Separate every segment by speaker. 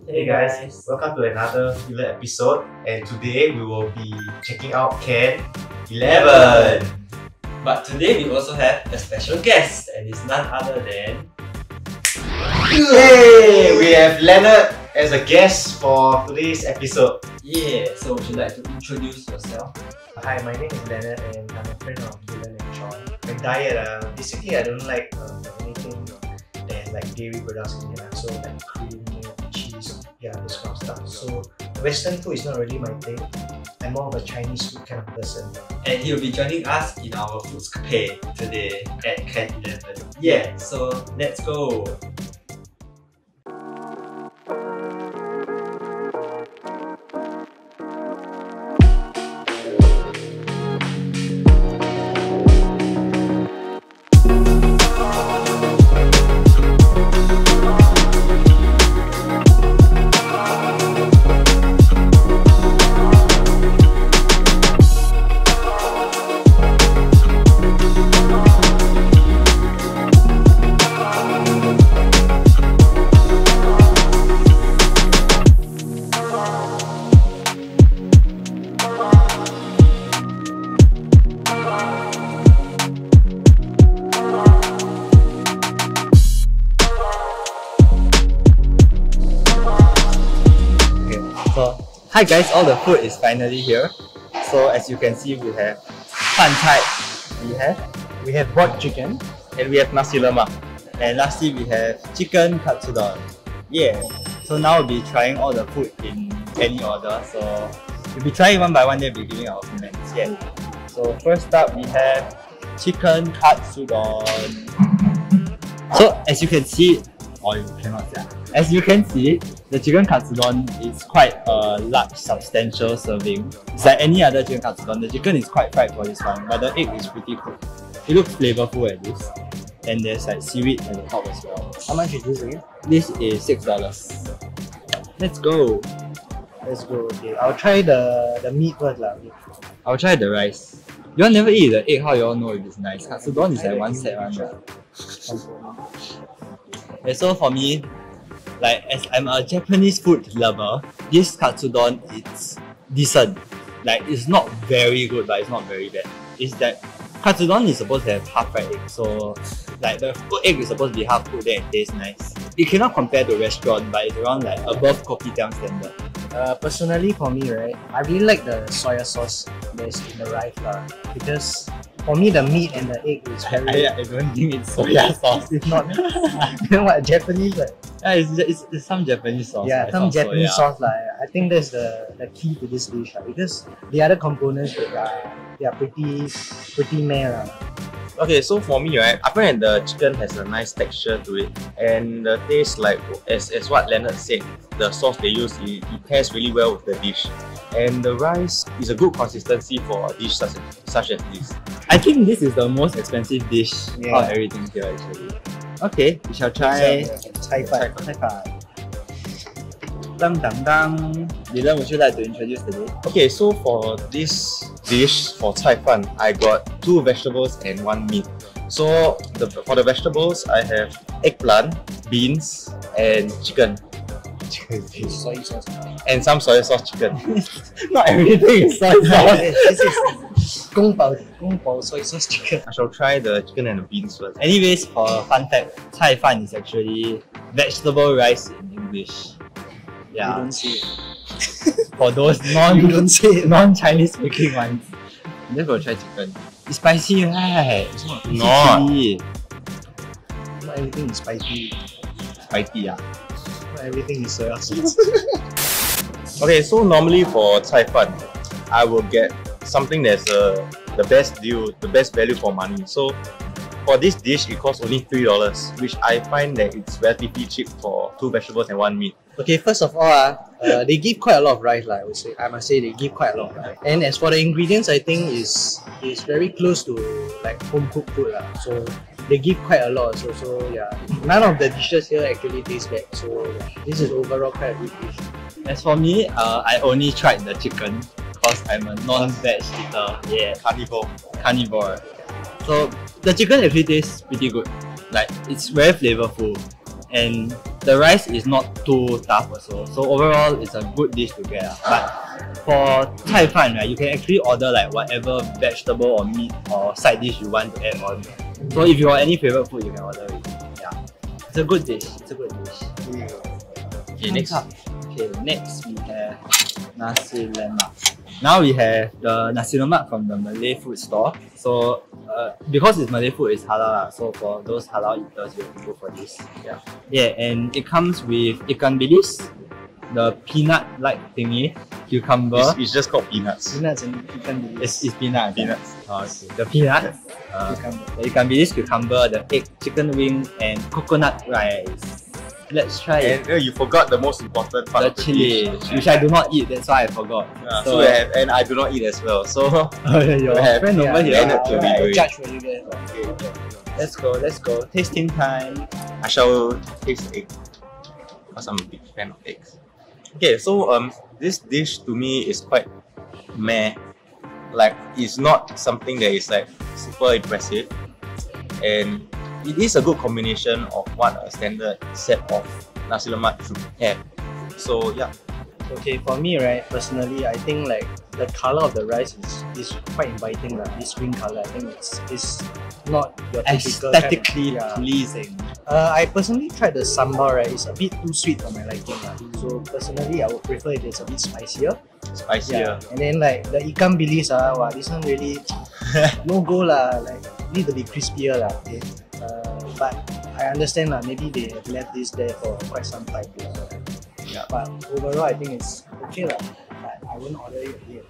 Speaker 1: Hey guys, welcome to another filler episode, and today we will be checking out Can 11.
Speaker 2: But today we also have a special guest, and it's none other than...
Speaker 1: Hey! We have Leonard as a guest for today's episode.
Speaker 2: Yeah, so would you like to introduce yourself?
Speaker 3: Hi, my name is Leonard and I'm a friend of Dylan and Sean.
Speaker 1: My diet, basically I don't like anything that like dairy products in it, so like cream, milk, cheese, yeah, this kind of stuff. So Western food is not really my thing. I'm more of a Chinese food kind of person.
Speaker 2: And he'll be joining us in our Foodscape today at Can 11. Yeah, so let's go! Hi guys, all the food is finally here. So as you can see, we have fan chai, we have boiled chicken, and we have nasi lemak. And lastly, we have chicken katsudon. Yeah. So now we'll be trying all the food in any order. So we'll be trying one by one, then we'll be giving our comments. Yeah. So first up, we have chicken katsudon. So as you can see, or you cannot see. As you can see, the chicken katsudon is quite a large, substantial serving. It's like any other chicken katsudon. The chicken is quite fried for this one, but the egg is pretty cooked. It looks flavorful at least. And there's like seaweed at the top as well.
Speaker 3: How much is this again?
Speaker 2: This is $6. Let's go.
Speaker 3: Let's go. Okay, I'll try the meat first.
Speaker 2: I'll try the rice. You all never eat the egg, how you all know if it's nice? Katsudon is like one set one, right? Okay, so for me, like as I'm a Japanese food lover, this katsudon is decent. Like it's not very good, but it's not very bad. It's that katsudon is supposed to have half fried egg, so like the egg is supposed to be half cooked, then it tastes nice. It cannot compare to restaurant, but it's around like above kopitiam standard.
Speaker 3: Personally for me, right, I really like the soya sauce that's in the rice because for me the meat and the egg is very...
Speaker 2: I don't think it's soya sauce.
Speaker 3: It's not. You know what, Japanese like...
Speaker 2: Yeah, it's some Japanese sauce.
Speaker 3: Yeah,
Speaker 2: like,
Speaker 3: some Japanese
Speaker 2: soya.
Speaker 3: sauce like. I think that's the key to this dish because the other components they are pretty meh.
Speaker 4: Okay, so for me, right, I find the chicken has a nice texture to it, and the taste, like as what Leonard said, the sauce they use it pairs really well with the dish, and the rice is a good consistency for a dish such as this.
Speaker 2: I think this is the most expensive dish out of everything here actually. Okay, we shall try
Speaker 3: Cai fan.
Speaker 2: Dum dum dum. Dylan, would you like to introduce the dish?
Speaker 4: Okay, so for this dish for cai fan, I got 2 vegetables and 1 meat. So for the vegetables, I have eggplant, beans, and chicken.
Speaker 3: Soy sauce.
Speaker 4: And some soy sauce chicken.
Speaker 2: Not everything is soy sauce.
Speaker 3: This is Gong Bao soy sauce chicken.
Speaker 4: I shall try the chicken and the beans first.
Speaker 2: Anyways, for a fun fact, cai fan is actually vegetable rice in English.
Speaker 3: You
Speaker 2: Yeah,
Speaker 3: don't say it.
Speaker 2: for those
Speaker 3: You don't say it.
Speaker 2: non-Chinese speaking ones. I'm just gonna try chicken. It's spicy, right? It's
Speaker 4: not.
Speaker 2: chili.
Speaker 3: Not everything is spicy.
Speaker 2: Spicy, yeah.
Speaker 3: Not everything is soya sauce.
Speaker 4: Okay, so normally for cai fan, I will get something that's the best deal, the best value for money. So for this dish, it costs only $3, which I find that it's relatively cheap for 2 vegetables and 1 meat.
Speaker 3: Okay, first of all, they give quite a lot of rice. I must say they give quite a lot of rice. And as for the ingredients, I think is very close to like home cooked food. So they give quite a lot. So yeah, none of the dishes here actually taste bad. So this is overall quite a good dish.
Speaker 2: As for me, I only tried the chicken because I'm a non-veg eater. Yeah, carnivore. So the chicken actually tastes pretty good. Like it's very flavorful, and the rice is not too tough also. So overall, it's a good dish to get. But for Cai Fan, right, you can actually order like whatever vegetable or meat or side dish you want to add on. So if you have any favorite food, you can order it. Yeah, it's a good dish. It's a good dish.
Speaker 4: Okay, next.
Speaker 2: Okay, next we have nasi lemak. Now we have the nasi lemak from the Malay food store. So because it's Malay food, it's halal. So for those halal eaters, you have to go for this. Yeah, and it comes with ikan bilis, the peanut-like thingy, cucumber.
Speaker 4: It's just called peanuts.
Speaker 3: Peanuts and ikan bilis.
Speaker 2: It's peanuts.
Speaker 4: Peanuts.
Speaker 2: Oh, okay. The peanuts, the ikan bilis, cucumber, the egg, chicken wing, and coconut rice. Let's try it.
Speaker 4: And you forgot the most important part
Speaker 2: The
Speaker 4: of the
Speaker 2: chili,
Speaker 4: dish.
Speaker 2: which I do not eat. That's why I forgot.
Speaker 4: So we have, and I do not eat as well. So
Speaker 2: Your
Speaker 4: we have
Speaker 2: friend over here.
Speaker 4: Leonard to be
Speaker 3: I'll
Speaker 4: doing.
Speaker 3: judge for you guys.
Speaker 2: Let's go. Tasting time.
Speaker 4: I shall taste the egg because I'm a big fan of eggs. Okay, so this dish to me is quite meh. Like, it's not something that is like super impressive, and it is a good combination of what a standard set of nasi lemak should have. So yeah,
Speaker 3: Okay, for me, right, personally, I think like the color of the rice is quite inviting. This green color, I think it's not your typical
Speaker 2: Aesthetically
Speaker 3: kind of,
Speaker 2: pleasing.
Speaker 3: I personally tried the sambal, right? It's a bit too sweet for my liking. So personally, I would prefer if it's a bit spicier.
Speaker 4: spicier.
Speaker 3: And then like the ikan bilis, wow, this one really no go lah. Like need to be crispier lah. Okay? But I understand lah. Maybe they have left this there for quite some time.
Speaker 4: Yeah.
Speaker 3: But overall, I think it's okay lah. But I won't order it again.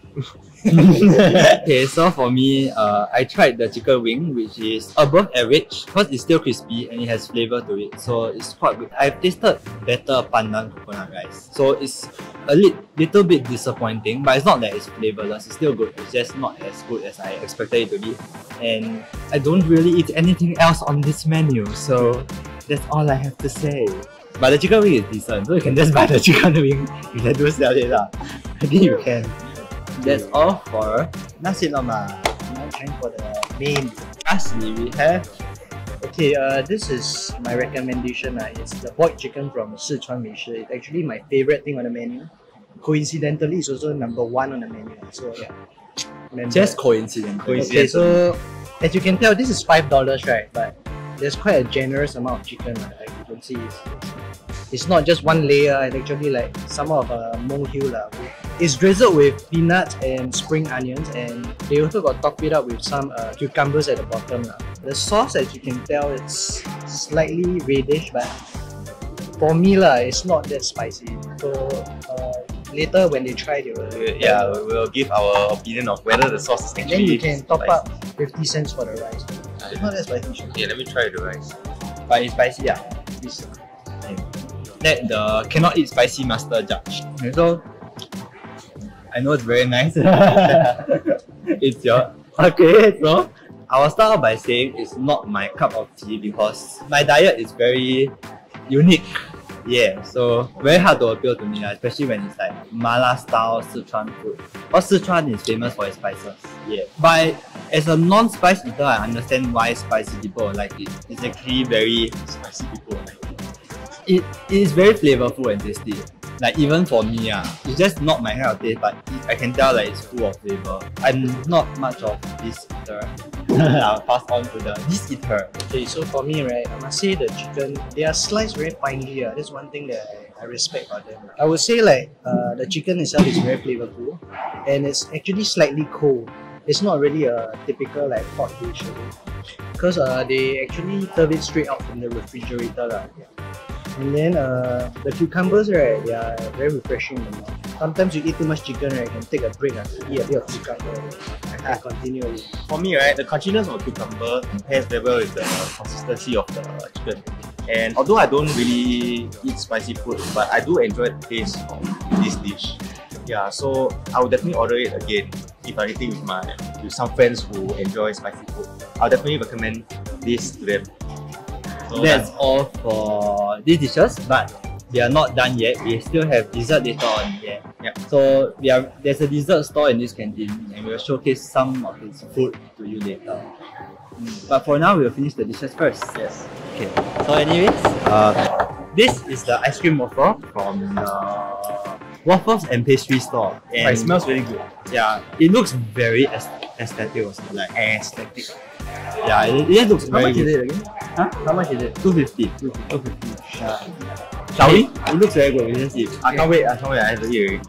Speaker 2: Okay, so for me, I tried the chicken wing, which is above average because it's still crispy and it has flavor to it. So it's quite good. I've tasted better pandan coconut rice. So it's a little bit disappointing, but it's not that it's flavorless. It's still good. It's just not as good as I expected it to be. And I don't really eat anything else on this menu. So that's all I have to say. But the chicken wing is decent, so you can just buy the chicken wing if they do sell it lah. I think you can. That's all for nasi lemak.
Speaker 3: Now time for the main.
Speaker 2: Lastly, we have
Speaker 3: Okay, this is my recommendation. It's the boiled chicken from Sichuan Meishi. It's actually my favorite thing on the menu. Coincidentally, it's also number 1 on the menu. So yeah.
Speaker 2: just coincidence.
Speaker 3: Okay, so as you can tell, this is $5, right? But there's quite a generous amount of chicken. Like you can see, it's not just one layer. It's actually like some of a molehill. It's drizzled with peanuts and spring onions, and they also got topped it up with some cucumbers at the bottom. The sauce, as you can tell, it's slightly reddish, but for me, it's not that spicy. So later when they try, they will.
Speaker 4: Yeah, we will give our opinion of whether the sauce is
Speaker 3: And
Speaker 4: actually.
Speaker 3: then you can top
Speaker 4: spicy.
Speaker 3: up 50 cents for the rice. It's not that spicy.
Speaker 4: Okay, let me try the rice.
Speaker 2: But it's spicy, yeah. Let the cannot eat spicy master judge. Okay, so I know it's very nice. It's your okay. So I will start off by saying it's not my cup of tea because my diet is very unique. Yeah, so very hard to appeal to me, especially when it's like mala style Sichuan food. Because Sichuan is famous for its spices. Yeah, but as a non-spice eater, I understand why spicy people like it. It's actually very
Speaker 4: Spicy people like
Speaker 2: it is very flavorful and tasty. Like even for me, it's just not my kind of taste, but I can tell like it's full of flavor. I'm not much of this eater. I'll pass on to this eater.
Speaker 3: Okay, so for me, right, I must say the chicken, they are sliced very finely. That's one thing that I respect about them. I would say like the chicken itself is very flavorful, and it's actually slightly cold. It's not really a typical like hot dish, because they actually serve it straight out from the refrigerator. And then the cucumbers, right, they are very refreshing. Sometimes you eat too much chicken, right, you can take a break and eat a bit of cucumber. I continue.
Speaker 4: For me, right, the crunchiness of cucumber pairs very well with the consistency of the chicken. And although I don't really eat spicy food, but I do enjoy the taste of this dish. Yeah, so I would definitely order it again if I'm eating with some friends who enjoy spicy food. I'll definitely recommend this to them. So
Speaker 2: That's all for these dishes, but they are not done yet. We still have dessert later on.
Speaker 4: Yeah.
Speaker 2: So there's a dessert store in this canteen, and we'll showcase some of its food to you later. But for now, we'll finish the dishes first.
Speaker 4: yes.
Speaker 2: Okay. So anyways, This is the ice cream waffle from the waffles and pastry store. And
Speaker 4: It smells really good.
Speaker 2: yeah, it looks very aesthetic also, like aesthetic. Yeah, it looks
Speaker 3: How
Speaker 2: very
Speaker 3: much is
Speaker 2: good.
Speaker 3: it again?
Speaker 2: Huh?
Speaker 3: How much is it?
Speaker 2: 250. 250. Shall we? It looks very good. We just eat.
Speaker 4: I can't wait, I have to eat already.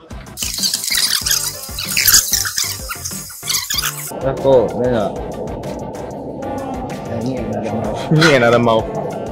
Speaker 2: Let's go. Then,
Speaker 3: I need another mouth.
Speaker 4: You need another mouth.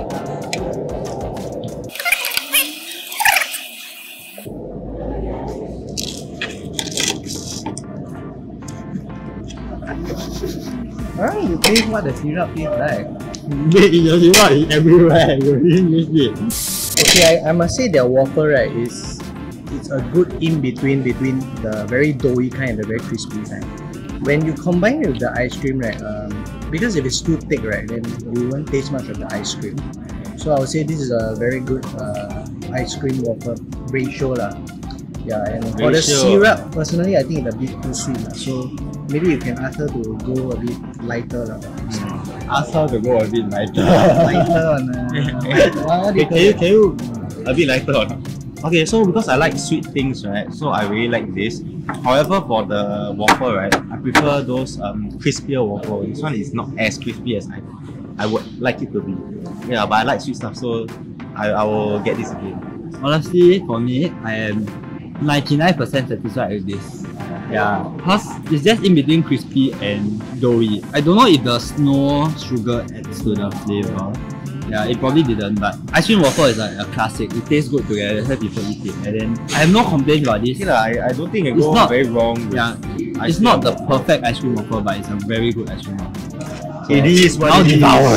Speaker 3: You taste what the syrup tastes like.
Speaker 2: you know, it's everywhere. You really miss it.
Speaker 3: Okay, I must say their waffle right is it's a good in between the very doughy kind and the very crispy kind. When you combine it with the ice cream right, because if it's too thick right, then you won't taste much of the ice cream. So I would say this is a very good ice cream waffle ratio lah. Yeah, and for the
Speaker 2: Ratio.
Speaker 3: syrup, personally I think it's a bit too sweet lah. So maybe you can ask her to go a bit lighter lah.
Speaker 2: Ask her to go a bit lighter.
Speaker 3: Lighter on what do you call it?
Speaker 2: Can you a bit lighter or not? Okay, so because I like sweet things, right? So I really like this. However, for the waffle, right, I prefer those crispier waffle. This one is not as crispy as I would like it to be. Yeah, but I like sweet stuff, so I will get this again. Honestly, for me, I am 99% satisfied with this. Yeah, plus it's just in between crispy and doughy. I don't know if there's no sugar adds to the flavor. Yeah, it probably didn't, but ice cream waffle is like a classic. It tastes good together, that's why people eat it. And then I have no complaints about this.
Speaker 4: I don't think it
Speaker 2: It's
Speaker 4: goes
Speaker 2: not-
Speaker 4: very wrong with
Speaker 2: Yeah,
Speaker 4: ice
Speaker 2: it's not
Speaker 4: cream.
Speaker 2: the perfect ice cream waffle, but it's a very good ice cream waffle.
Speaker 4: It is what
Speaker 2: Now
Speaker 4: it is.
Speaker 2: devour.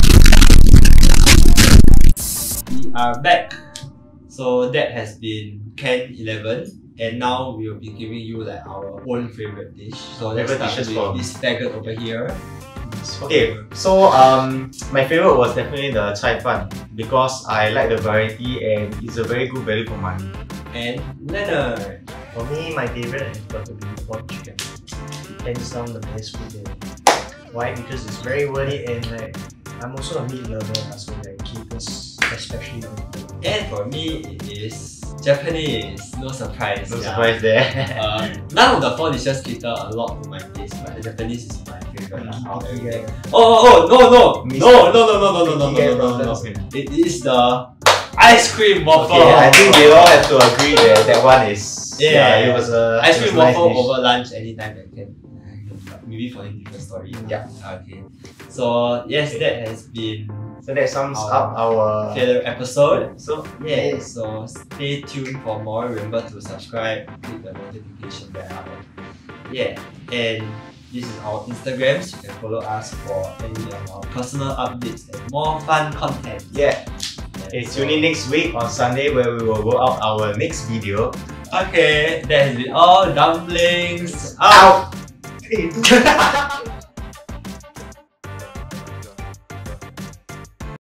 Speaker 2: We are back. So that has been Can 11. And now we will be giving you like our own favorite dish. So let's
Speaker 4: Favorite
Speaker 2: start
Speaker 4: dishes
Speaker 2: with
Speaker 4: from-
Speaker 2: this faggot over here.
Speaker 4: Okay, so my favorite was definitely the Cai Fan because I like the variety and it's a very good value for money.
Speaker 2: And Leonard.
Speaker 1: For me, my favorite has got to be pork chicken. Hands down the best food there. Why? Because it's very worth it and like I'm also a meat lover, so like keepers especially.
Speaker 2: And for me, it is Japanese. No surprise.
Speaker 4: No
Speaker 2: yeah.
Speaker 4: surprise there.
Speaker 2: None of the 4 dishes cater a lot to my taste, but the Japanese is my favorite. out of
Speaker 1: Picky
Speaker 2: everything.
Speaker 1: guy.
Speaker 2: Oh, no.
Speaker 1: Miss-
Speaker 2: No.
Speaker 1: Picky guy
Speaker 2: It is the ice cream waffle.
Speaker 4: Okay, I think we all have to agree that one is
Speaker 2: Yeah.
Speaker 4: it was a
Speaker 2: Ice
Speaker 4: it was
Speaker 2: cream
Speaker 4: a nice
Speaker 2: waffle
Speaker 4: dish.
Speaker 2: over lunch anytime I can. Maybe for a different story.
Speaker 4: Yeah.
Speaker 2: Okay. So yes, that has been
Speaker 4: So that sums
Speaker 2: Our
Speaker 4: up our
Speaker 2: filler episode.
Speaker 4: So
Speaker 2: Yeah, so stay tuned for more. Remember to subscribe, click the notification bell. Yeah, and this is our Instagrams. You can follow us for any of our personal updates and more fun content.
Speaker 4: yeah.
Speaker 2: Yeah,
Speaker 4: Okay,
Speaker 2: so-
Speaker 4: tune in next week on Sunday where we will go out our next video.
Speaker 2: Okay, that has been all. Dumplings
Speaker 4: Out!
Speaker 1: Hey,